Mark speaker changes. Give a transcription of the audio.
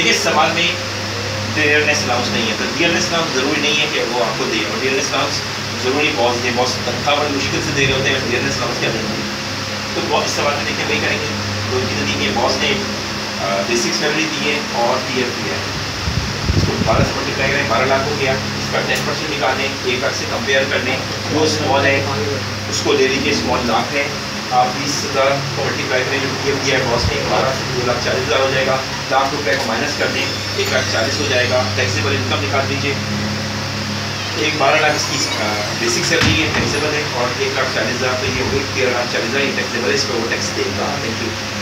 Speaker 1: देखिए सवाल में डियरनेस अलाउंस नहीं है, तो डियरनेस अलाउंस ज़रूरी नहीं है कि वो आपको दे, और डियरनेस अलाउंस ज़रूरी बॉस दे, बॉस तनख्वाह बड़ी मुश्किल से दे रहे होते हैं, डियरनेस अलाउंस क्या देंगे। तो बॉस इस सवाल में देखिए वही करेंगे, दो चीज़ें दी है, बॉस ने बेसिक सैलरी दी है और टीएफ दिया है, इसको 12 से मल्टीप्लाई करें, 12 लाख हो गया, इसका 10% निकालें, 1 लाख से कंपेयर कर लें, जो स्मॉल है उसको ले लीजिए, स्मॉल लाख है, आप 20,000 को मल्टीप्लाई करें, जो टीएफ दिया है बॉस ने 12 से 2,40,000 हो जाएगा, लाख रुपये को माइनस कर दें, 1,40,000 हो जाएगा, टैक्सेबल इनकम निकाल दीजिए, एक 12 लाख इसकी बेसिक सैलरी है, टैक्सेबल है, और 1,40,000 तो ये हो गई, 13,40,000 ये टैक्सेबल है, इस पर वो टैक्स देगा। Thank you.